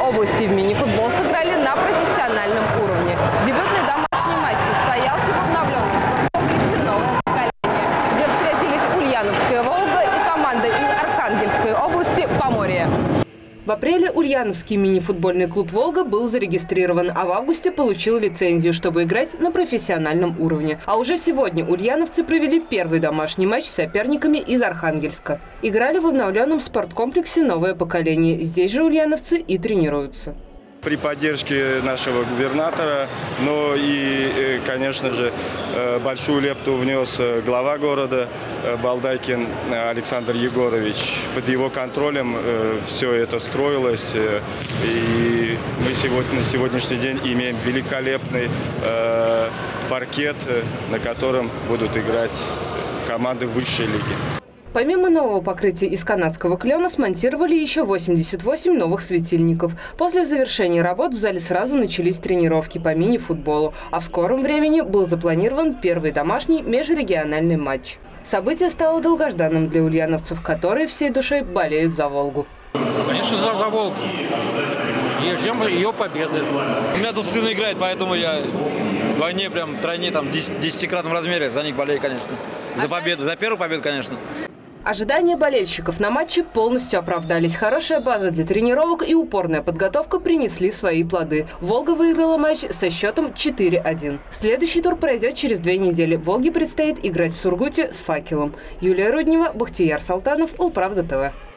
области в мини-футбол сыграли на профессиональном уровне. Дебютный домашний матч состоялся в обновленном спорткомплексе «Новое поколение», где встретились Ульяновская «Волга» и команда из Архангельской области «Поморье». В апреле Ульяновский мини-футбольный клуб «Волга» был зарегистрирован, а в августе получил лицензию, чтобы играть на профессиональном уровне. А уже сегодня ульяновцы провели первый домашний матч с соперниками из Архангельска. Играли в обновленном спорткомплексе «Новое поколение». Здесь же ульяновцы и тренируются. При поддержке нашего губернатора, но и, конечно же, большую лепту внес глава города Балдайкин Александр Егорович. Под его контролем все это строилось, и мы на сегодняшний день имеем великолепный паркет, на котором будут играть команды высшей лиги. Помимо нового покрытия из канадского клена смонтировали еще 88 новых светильников. После завершения работ в зале сразу начались тренировки по мини-футболу, а в скором времени был запланирован первый домашний межрегиональный матч. Событие стало долгожданным для ульяновцев, которые всей душой болеют за «Волгу». Конечно, за «Волгу». И ждем ее победы. У меня тут сын играет, поэтому я вдвойне, прям тройне, там, в 10-кратном размере за них болею, конечно. За победу, за первую победу, конечно. Ожидания болельщиков на матче полностью оправдались. Хорошая база для тренировок и упорная подготовка принесли свои плоды. «Волга» выиграла матч со счетом 4-1. Следующий тур пройдет через 2 недели. «Волге» предстоит играть в Сургуте с «Факелом». Юлия Руднева, Бахтияр Салтанов, Улправда ТВ.